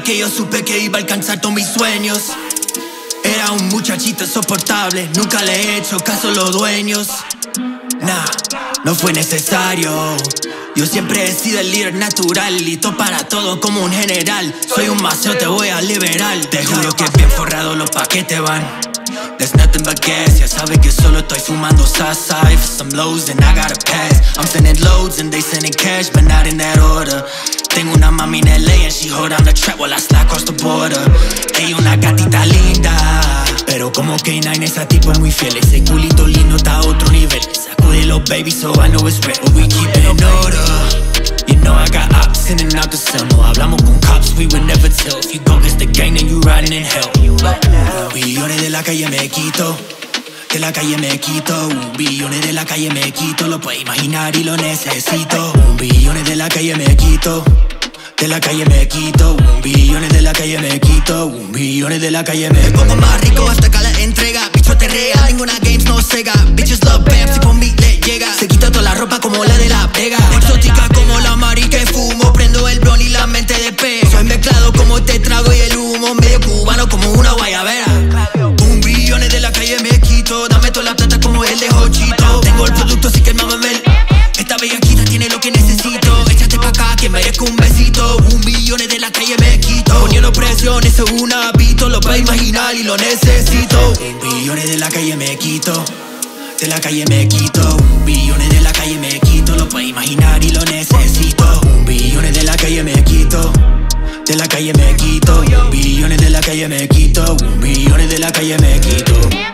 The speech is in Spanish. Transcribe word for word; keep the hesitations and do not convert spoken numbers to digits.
que yo supe que iba a alcanzar todos mis sueños. Era un muchachito insoportable, nunca le he hecho caso a los dueños. Nah, no fue necesario. Yo siempre he sido el líder natural, listo para todo como un general. Soy un mazo, te voy a liberar. Te juro que bien forrado los paquetes van. There's nothing but gas, ya sabes que solo estoy fumando Sasa. For some lows and I gotta pass. I'm sending loads and they sending cash, but not in that order. Tengo una mami en L A and she hold on the trap while I slide across the border. Ella una gatita linda, pero como K nueve esa tipo es muy fiel. Ese culito lindo está a otro nivel. Sacude los babies so I know it's real. But we keep it in order. You know I got ops in and out the cell. No hablamos con cops, we would never tell. If you go against the gang then you riding in hell. Billones de la calle me quito, de la calle me quito. Un billones de la calle me quito, lo puedes imaginar y lo necesito. Un billones de la calle me quito, de la calle me quito. Un billones de la calle me quito, un billones de la calle me quito. Me pongo más rico hasta que la entrega. Bicho te real, ninguna games no sega. Bitches love bam, si por mí le llega. Se quita toda la ropa como la de la Vega. Exótica como la mari que fumo. Prendo el blon y la mente de pez. Soy mezclado como te trago y el humo. Medio cubano como una guayabera. Un billones de la calle me quito. Dame toda la plata como el de Jochito. Tengo el producto así que el mamamel. Esta bellaquita tiene lo que necesito. Échate pa' acá que merezco un besito. Un billones de la calle me quito. Poniendo presión, eso es un hábito. Lo puedes imaginar y lo necesito. Un billones de la calle me quito, de la calle me quito. Un billones de la calle me quito. Lo puedes imaginar y lo necesito. Un billones de la calle me quito, de la calle me quito. Un billones de la calle me quito. Un billones de la calle me quito.